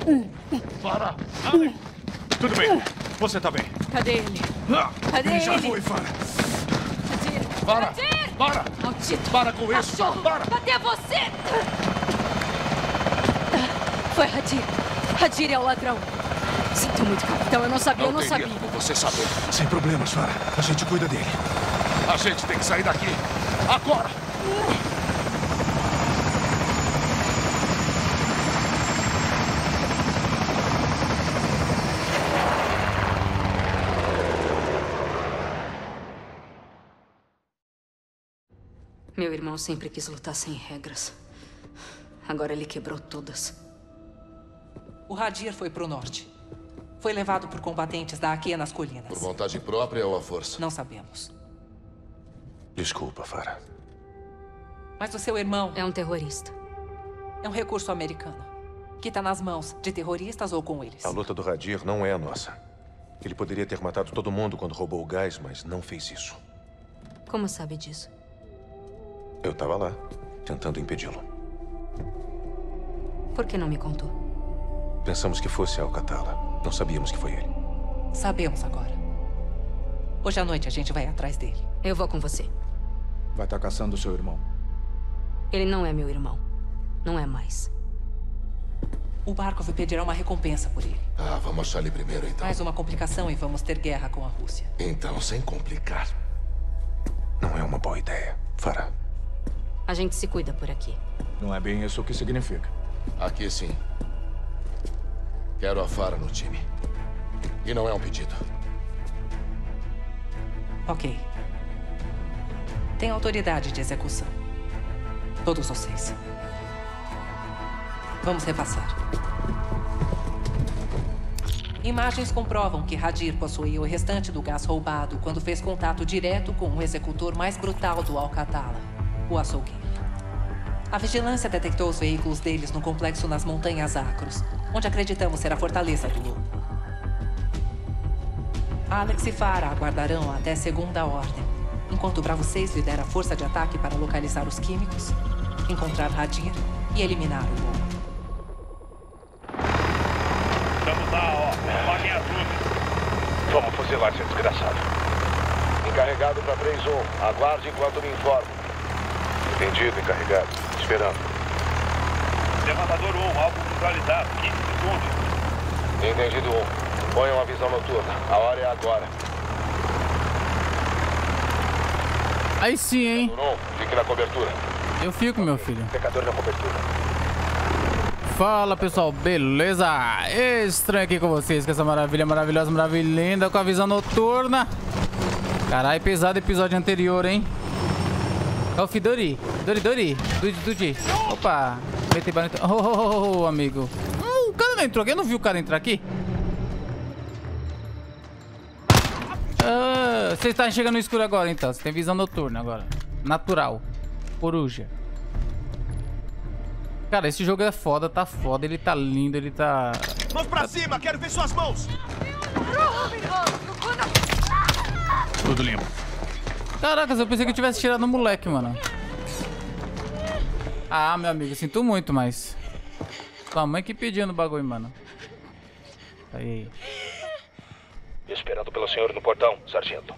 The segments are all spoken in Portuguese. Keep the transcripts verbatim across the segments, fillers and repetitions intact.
Farah! Alex! Tudo bem. Você tá bem. Cadê ele? Cadê ele? ele? Já foi, Farah. Hadir! Para! Hadir! Para! Maldito! Para com isso! Cachorro! Para! Cadê você? Foi Hadir. Hadir é o ladrão. Sinto muito, capitão. Eu não sabia, não eu não teria sabia. como você saber. Sem problemas, Farah. A gente cuida dele. A gente tem que sair daqui. Agora! Meu irmão sempre quis lutar sem regras. Agora ele quebrou todas. O Hadir foi pro norte. Foi levado por combatentes da Aquia nas colinas. Por vontade própria ou à força? Não sabemos. Desculpa, Farah. Mas o seu irmão... É um terrorista. É um recurso americano. Que tá nas mãos de terroristas ou com eles. A luta do Hadir não é a nossa. Ele poderia ter matado todo mundo quando roubou o gás, mas não fez isso. Como sabe disso? Eu estava lá, tentando impedi-lo. Por que não me contou? Pensamos que fosse Al-Qatala. Não sabíamos que foi ele. Sabemos agora. Hoje à noite a gente vai atrás dele. Eu vou com você. Vai estar caçando o seu irmão. Ele não é meu irmão. Não é mais. O Barkov pedirá uma recompensa por ele. Ah, vamos achar ele primeiro, então. Mais uma complicação e vamos ter guerra com a Rússia. Então, sem complicar. Não é uma boa ideia, Farah. A gente se cuida por aqui. Não é bem isso que significa. Aqui sim. Quero a Farah no time. E não é um pedido. Ok. Tem autoridade de execução. Todos vocês. Vamos repassar. Imagens comprovam que Hadir possuía o restante do gás roubado quando fez contato direto com o executor mais brutal do Al-Qatala, o açougueiro. A vigilância detectou os veículos deles no complexo nas Montanhas Acros, onde acreditamos ser a fortaleza do lobo. Alex e Farah aguardarão até segunda ordem, enquanto o Bravo seis lidera a força de ataque para localizar os químicos, encontrar Hadir e eliminar o lobo. Estamos na ordem. Apaguem as luzes. Vamos fuzilar esse desgraçado. Encarregado para três um. Aguarde enquanto me informo. Entendido, encarregado. Esperando. Levantador um, alvo visualizado. quinze segundos. Entendido um. Ponham a visão noturna. A hora é agora. Aí sim, hein? um, fique na cobertura. Eu fico, meu filho. Pecador na cobertura. Fala, pessoal. Beleza? Estranho aqui com vocês, com essa maravilha, maravilhosa, maravilha linda, com a visão noturna. Caralho, pesado episódio anterior, hein? Ó, o Fidori. Dori, Dori. Dudi, Dudi. Opa. Mete barulho. Oh, oh, oh, oh, amigo. Hum, o cara não entrou aqui. Eu não vi o cara entrar aqui. Ah, você está chegando no escuro agora, então. Você tem visão noturna agora. Natural. Coruja. Cara, esse jogo é foda. Tá foda. Ele tá lindo. Ele tá... Mãos pra cima. Quero ver suas mãos. Tudo limpo. Caracas, eu pensei que eu tivesse tirado o moleque, mano. Ah, meu amigo, sinto muito, mas... Sua mãe que pediu no bagulho, mano. Aí. Esperando pelo senhor no portão, sargento.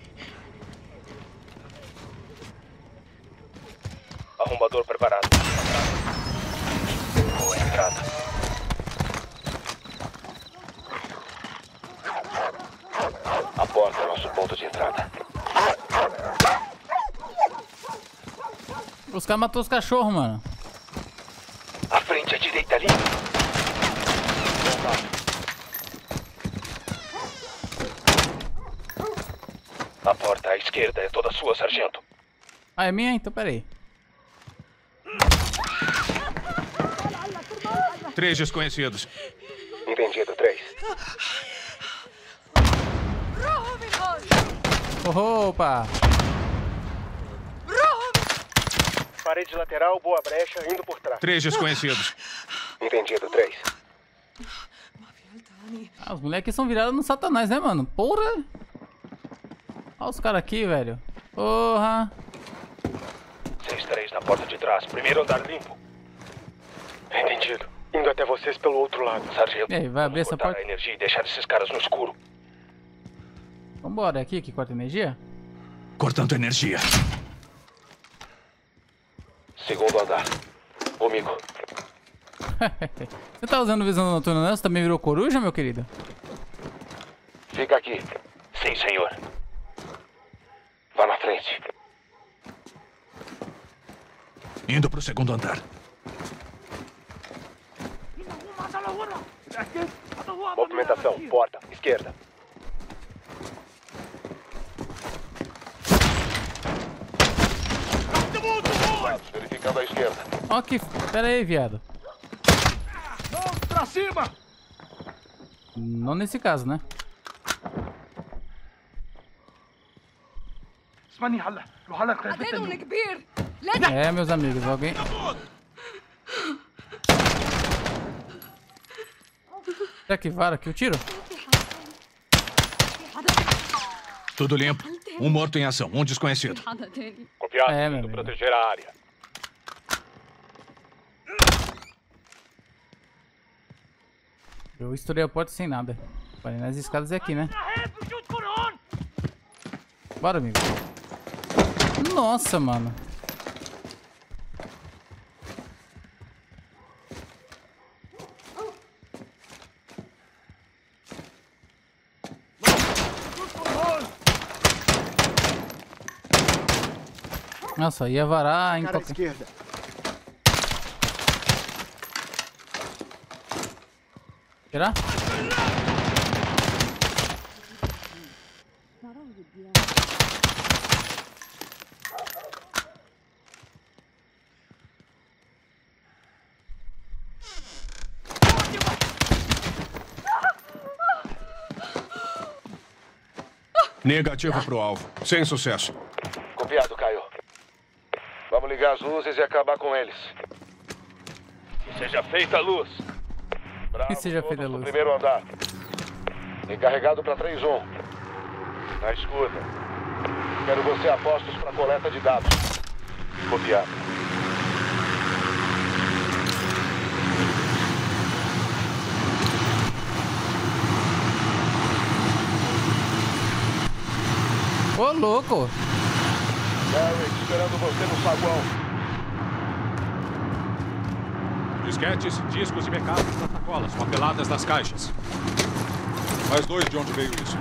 Arrombador preparado. Boa entrada. A porta é nosso ponto de entrada. Os caras matou os cachorros, mano. À frente, à direita ali. A porta à esquerda é toda sua, sargento. Ah, é minha? Então peraí. Três desconhecidos. Entendido, três. Opa! Parede lateral, boa brecha, indo por trás. Três desconhecidos. Entendido, três. Ah, os moleques são virados no satanás, né, mano? Porra! Olha os caras aqui, velho. Porra! seis três na porta de trás. Primeiro andar limpo. Entendido. Indo até vocês pelo outro lado. Sargento, E aí, vai abrir essa porta? a energia e deixar esses caras no escuro. Vambora, é aqui que corta energia? Cortando energia. Segundo andar. Comigo. Você tá usando visão noturna, não? Você também virou coruja, meu querido? Fica aqui. Sim, senhor. Vá na frente. Indo pro segundo andar. Movimentação, porta, esquerda. Verificando a esquerda. Ó que... Pera aí, viado. Pra cima! Não nesse caso, né? É, meus amigos, alguém... Será que vara aqui o tiro? Tudo limpo. Um morto em ação, um desconhecido. Copiado, É, meu indo amigo. proteger a área. Eu estourei a porta sem nada. Parei nas escadas é aqui, né? Bora, amigo. Nossa, mano. Nossa, ia varar em Cara à qualquer... esquerda. Será? Negativa pro alvo. Sem sucesso. Copiado, Caio. Vamos ligar as luzes e acabar com eles. Que seja feita a luz. Bravo, Que seja todos feita a no luz. primeiro andar. Encarregado para três um. Na escuta. Quero você a postos para coleta de dados. Copiado. Ô, louco! Garrett, esperando você no saguão. Disquetes, discos e backup nas sacolas, papeladas das caixas. Mais dois de onde veio isso.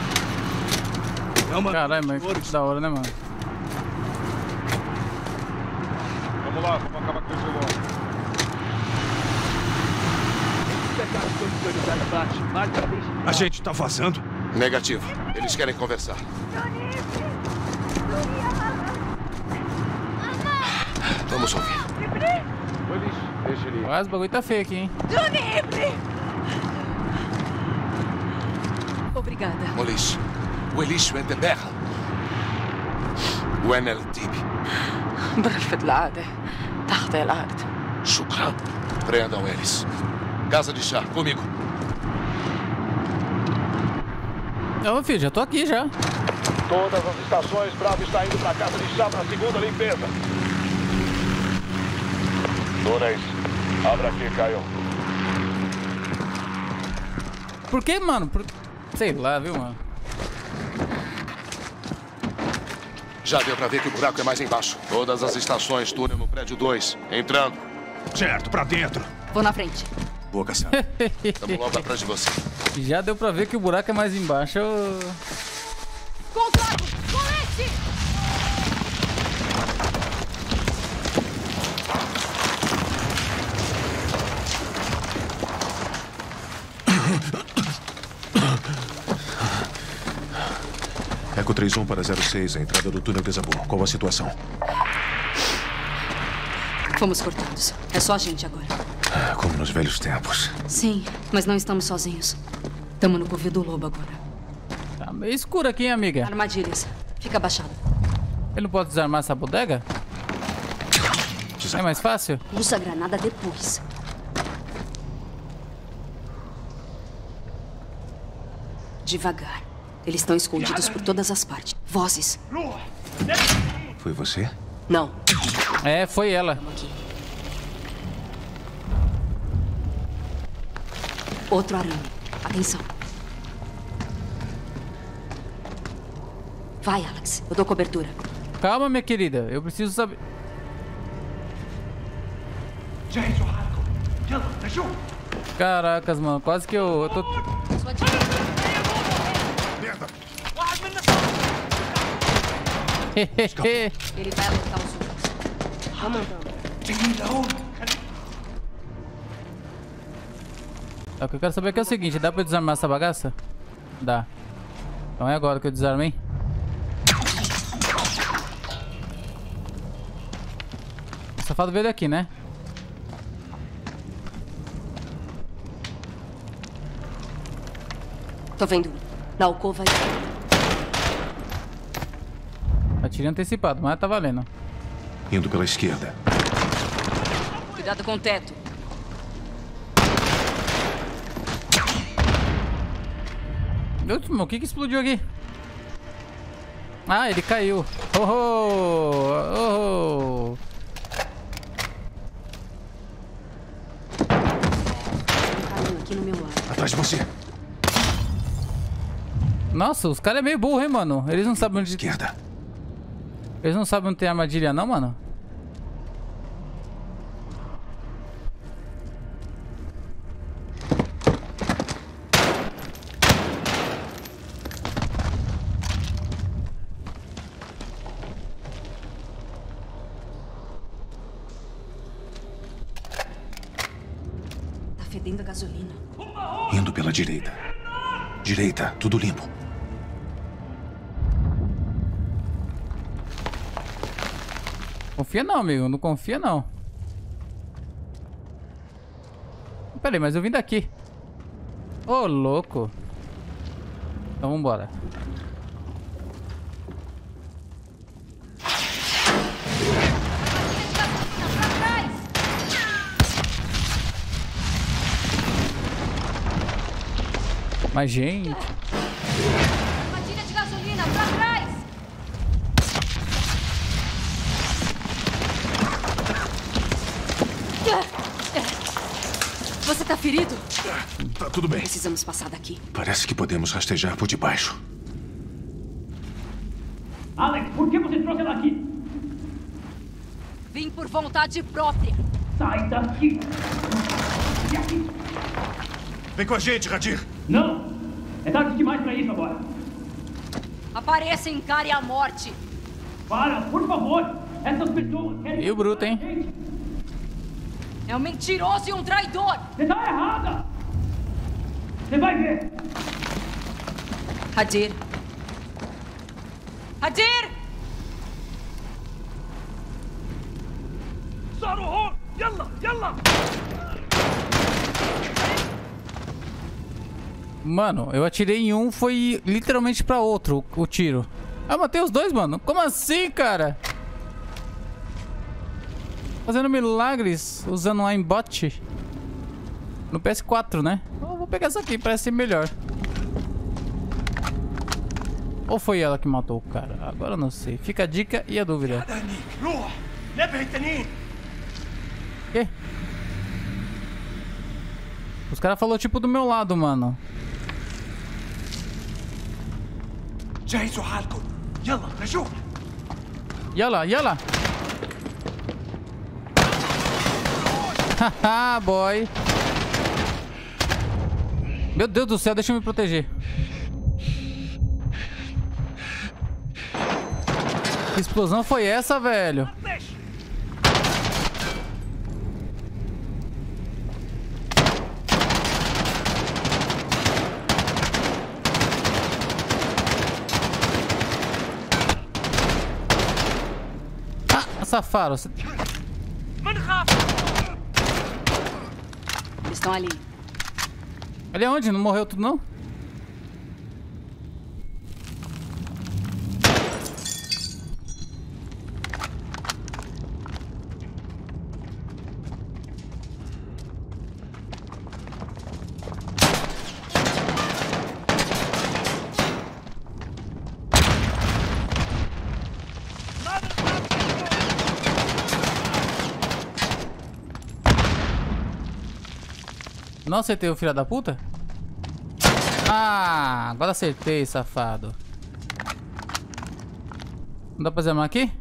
Caralho, mas que da hora, né, mano? Vamos lá, vamos acabar com isso logo. A gente tá vazando? Negativo. Eles querem conversar. Vamos ouvir. Deixa ele ir. Quase o bagulho tá feio aqui, hein? Obrigada. Molis. Welish Wendeberra. Wen El Tib. برفض العادة تحت الأرض. Shukran. Prendam eles. Casa de chá, comigo. Ô, filho, já tô aqui já. Todas as estações, Bravo está indo para casa de chá para a segunda limpeza. Túneis. Abra aqui, Caio. Por que, mano? Por... Sei lá, viu, mano? Já deu pra ver que o buraco é mais embaixo. Todas as estações, túnel no prédio dois. Entrando. Certo, pra dentro. Vou na frente. Boa, Cassandra. Estamos logo atrás de você. Já deu pra ver que o buraco é mais embaixo. Eu... Contato! Colete! Eco três um para zero seis, a entrada do túnel desabou. Qual a situação? Fomos cortados. É só a gente agora. Ah, como nos velhos tempos. Sim, mas não estamos sozinhos. Estamos no covil do lobo agora. Tá meio escuro aqui, hein, amiga? Armadilhas. Fica abaixado. Ele não pode desarmar essa bodega? É mais fácil? Usa a granada depois. Devagar. Eles estão escondidos por todas as partes. Vozes. Foi você? Não. É, foi ela. Outro arame. Atenção. Vai, Alex. Eu dou cobertura. Calma, minha querida. Eu preciso saber... Caracas, mano. Quase que eu... eu tô... Sua direita. Ele vai alertar os outros. Vamos andando. O que eu quero saber aqui é o seguinte. Dá pra eu desarmar essa bagaça? Dá. Então é agora que eu desarmo, hein? O safado veio daqui, né? Tô vendo. Na alcova aí. Atirei antecipado, mas tá valendo. Indo pela esquerda. Cuidado com o teto. O que que explodiu aqui? Ah, ele caiu. Oh, oh, oh. Um caminho aqui no meu lado. Atrás de você. Nossa, os caras é meio burro, hein, mano? Eles não sabem onde... Esquerda. Eles não sabem onde tem armadilha, não, mano? Tá fedendo a gasolina. Indo pela direita. Direita, tudo limpo. Confia não, amigo. Não confia não. Pera aí, mas eu vim daqui. Ô, louco. Então vambora. Mas, gente... Armadilha de gasolina, pra trás! Você tá ferido? Tá tudo bem. Precisamos passar daqui. Parece que podemos rastejar por debaixo. Alex, por que você trouxe ela aqui? Vim por vontade própria. Sai daqui! E aqui? Vem com a gente, Radir. Não! É tarde demais pra isso agora. Apareça e encare a morte. Para, por favor! Essas pessoas querem... E o bruto, hein? É um mentiroso e um traidor. Você tá errada! Você vai ver! Hadir. Hadir! Saruhor! Yalla! Yalla! Mano, eu atirei em um, foi literalmente pra outro o tiro. Ah, matei os dois, mano. Como assim, cara? Fazendo milagres usando um aimbot no P S quatro, né? Eu vou pegar essa aqui, parece ser melhor. Ou foi ela que matou o cara? Agora eu não sei. Fica a dica e a dúvida. Quê? Os caras falaram tipo do meu lado, mano. Yala, yala. Haha, boy. Meu Deus do céu, deixa eu me proteger. Que explosão foi essa, velho? Ah, safado. Você... Eles estão ali. Ali é onde? Não morreu tudo, não? Não acertei o filho da puta? Ah, agora acertei, safado. Não dá pra fazer mais aqui?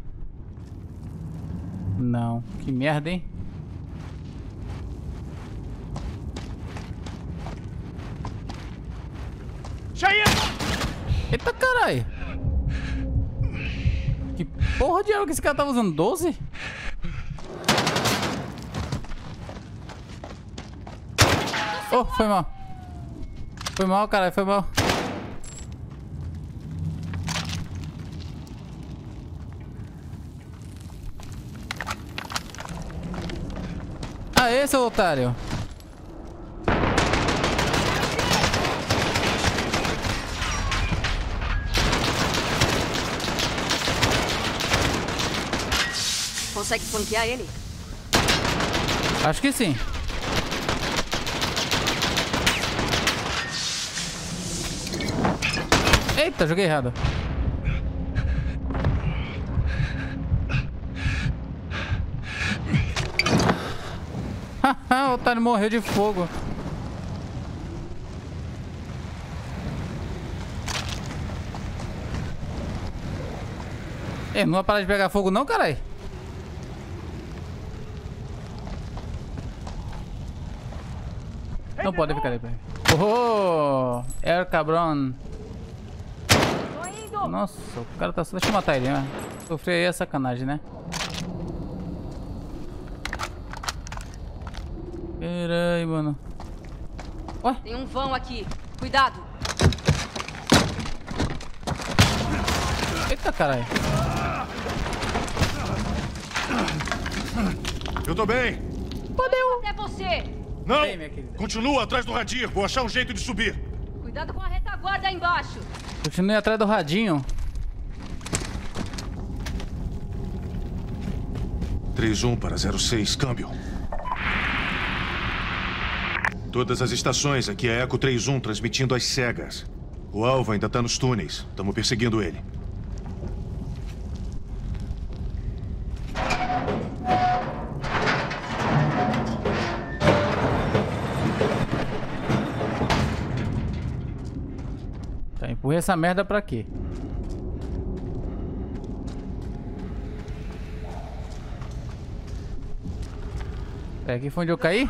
Não. Que merda, hein? Eita caralho. Que porra de arma que esse cara tava usando? doze? Oh, foi mal. Foi mal, caralho, foi mal. Aê, seu otário. Consegue flanquear ele? Acho que sim. Eita, joguei errado. Haha, o otário morreu de fogo. É, não vai parar de pegar fogo não, caralho? Não pode ficar aí, velho. Oh, Air Cabron. Nossa, o cara tá... Deixa eu matar ele, né? Sofrer aí é sacanagem, né? Caralho, mano. Ué? Tem um vão aqui. Cuidado. Eita, caralho. Eu tô bem. Podeu. Até você. Não! Bem, minha querida. Continua atrás do radinho. Vou achar um jeito de subir. Cuidado com a retaguarda aí embaixo. Continue atrás do radinho. três um para zero seis, câmbio. Todas as estações, aqui é Eco três um transmitindo às cegas. O alvo ainda tá nos túneis. Estamos perseguindo ele. Tá, empurrei essa merda pra quê? É, aqui foi onde eu caí?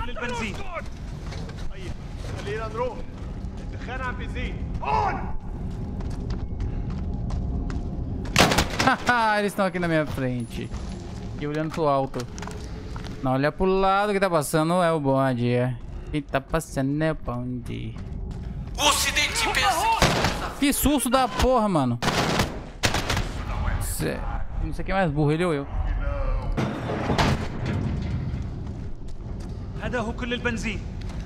Haha, eles estão aqui na minha frente. E olhando pro alto. Não olha pro lado, que tá passando é o bonde. É. Quem tá passando é o bonde. Ocidente pensa. Que susto da porra, mano. Cê... Não sei quem é mais burro, ele ou eu. هذا هو كل البنزين.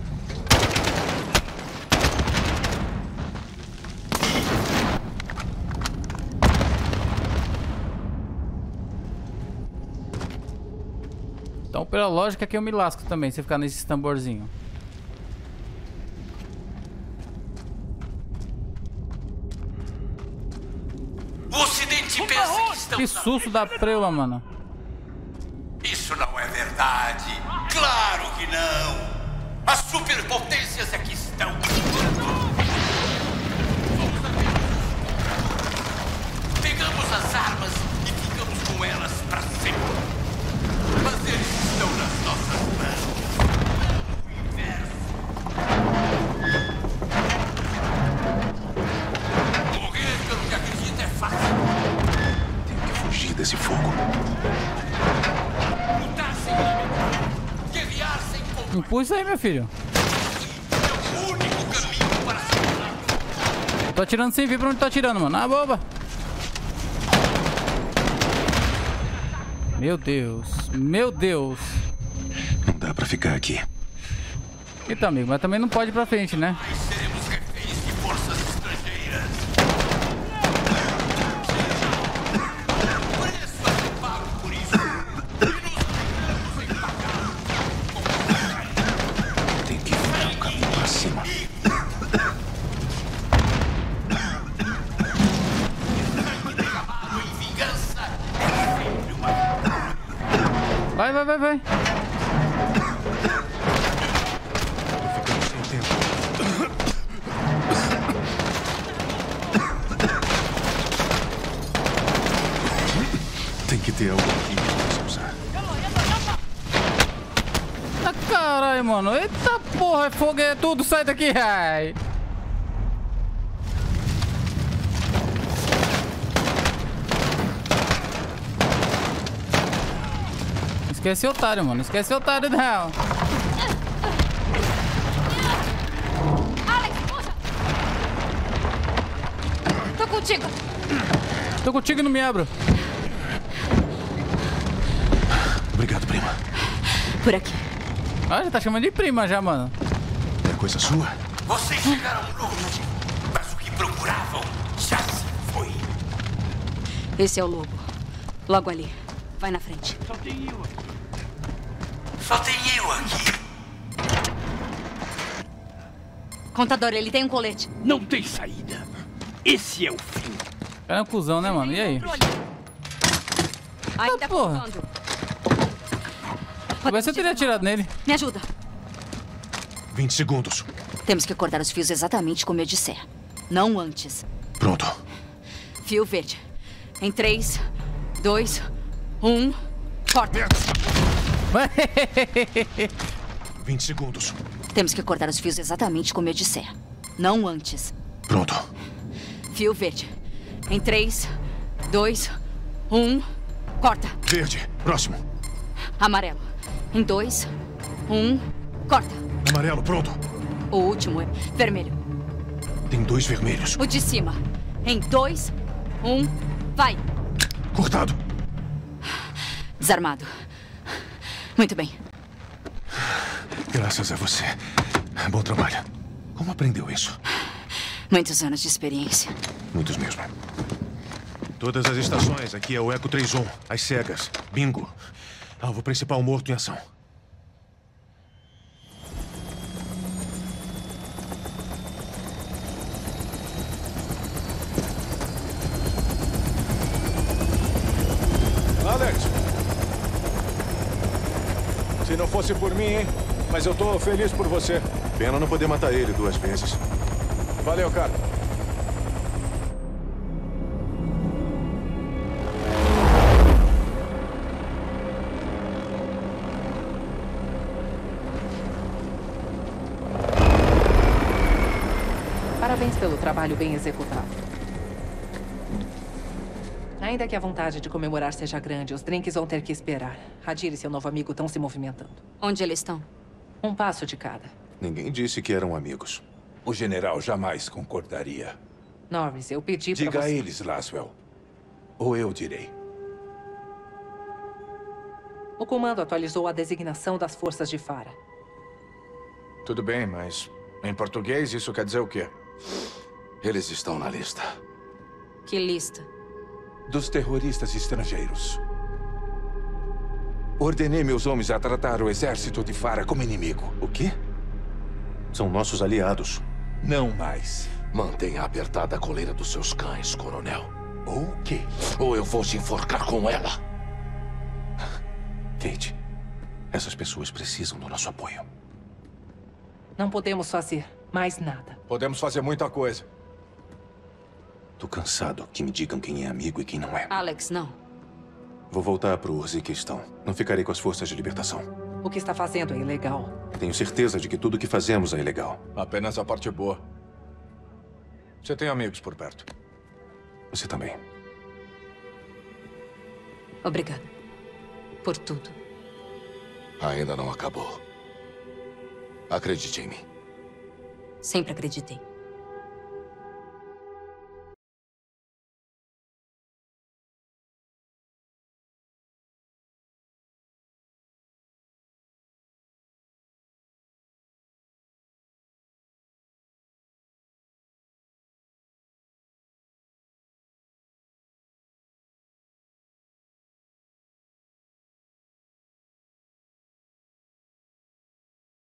Então, pela lógica que eu me lasco também, se ficar nesse tamborzinho. O Ocidente pensa que estão... Que susto da preula, mano. Isso não é verdade. Claro que não. As superpotências aqui estão. Pegamos as armas e ficamos com elas para sempre. Mas eles estão nas nossas mãos. O inverso. Morrer pelo que acredita é fácil. Tenho que fugir desse fogo. Lutar sem limite. Guerrear sem compromisso. Empurra isso aí, meu filho. É o único caminho para se... Tô atirando sem ver pra onde tô atirando, mano. Ah, boba. Meu Deus. Meu Deus. Não dá pra ficar aqui. Eita, amigo, mas também não pode ir pra frente, né? Mas seremos reféns de forças estrangeiras. O preço a ser pago por isso. E nos recusamos em pagar. Tem que encontrar um caminho pra cima. Derramado em vingança é sempre uma... Vai, vai, vai, vai. ter algo aqui pra você usar. Ah, caralho, mano. Eita porra, é fogo, é tudo. Sai daqui, ai. Esquece o otário, mano. Esquece o otário, não. Alex, puxa! Tô contigo. Tô contigo e não me abro. Obrigado, prima. Por aqui. Ah, já tá chamando de prima já, mano. É coisa sua? Vocês chegaram longe, mas o que procuravam já se foi. Esse é o lobo. Logo ali. Vai na frente. Só tem eu aqui. Só tem eu aqui. Contador, ele tem um colete. Não tem saída. Esse é o fim. Cara, é um cuzão, né, mano? E aí? Ainda porra. contando. Vai ser eu teria atirado nele. Me ajuda. vinte segundos. Temos que cortar os fios exatamente como eu disser. Não antes. Pronto. Fio verde. Em três, dois, um, corta. vinte segundos. Temos que cortar os fios exatamente como eu disser. Não antes. Pronto. Fio verde. Em três, dois, um, corta. Verde. Próximo. Amarelo. Em dois, um, corta. Amarelo, pronto. O último é vermelho. Tem dois vermelhos. O de cima. Em dois, um, vai. Cortado. Desarmado. Muito bem. Graças a você. Bom trabalho. Como aprendeu isso? Muitos anos de experiência. Muitos mesmo. Todas as estações. Aqui é o Eco três um. As cegas. Bingo. Alvo principal morto em ação. Alex! Se não fosse por mim, hein? Mas eu tô feliz por você. Pena não poder matar ele duas vezes. Valeu, cara. Parabéns pelo trabalho bem executado. Ainda que a vontade de comemorar seja grande, os drinks vão ter que esperar. Hadir e seu novo amigo estão se movimentando. Onde eles estão? Um passo de cada. Ninguém disse que eram amigos. O general jamais concordaria. Norris, eu pedi pra Diga a você... eles, Laswell. Ou eu direi. O comando atualizou a designação das forças de Fara. Tudo bem, mas em português isso quer dizer o quê? Eles estão na lista. Que lista? Dos terroristas estrangeiros. Ordenei meus homens a tratar o exército de Fara como inimigo. O quê? São nossos aliados. Não mais. Mantenha apertada a coleira dos seus cães, coronel. O quê? Ou eu vou te enforcar com ela. Kate, essas pessoas precisam do nosso apoio. Não podemos fazer mais nada. Podemos fazer muita coisa. Tô cansado que me digam quem é amigo e quem não é. Alex, não. Vou voltar pro Urziquistão. Não ficarei com as forças de libertação. O que está fazendo é ilegal. Tenho certeza de que tudo que fazemos é ilegal. Apenas a parte boa. Você tem amigos por perto. Você também. Obrigada. Por tudo. Ainda não acabou. Acredite em mim. Sempre acreditei.